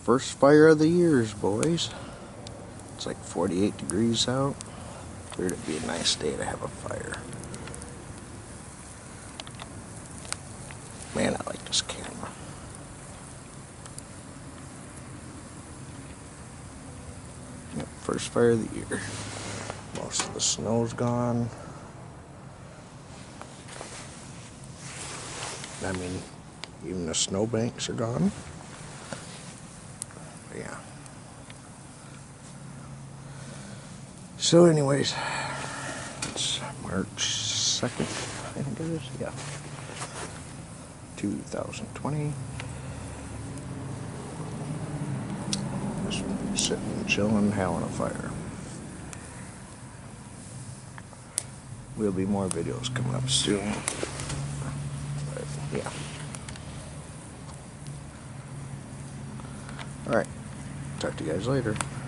First fire of the years, boys. It's like 48 degrees out. Figured it'd be a nice day to have a fire. Man, I like this camera. Yep, first fire of the year. Most of the snow's gone. I mean, even the snowbanks are gone. But yeah. So anyways, it's March 2nd, I think it is, yeah. 2020. Just sitting, chilling, having a fire. Will be more videos coming up soon. But yeah. Alright. Talk to you guys later.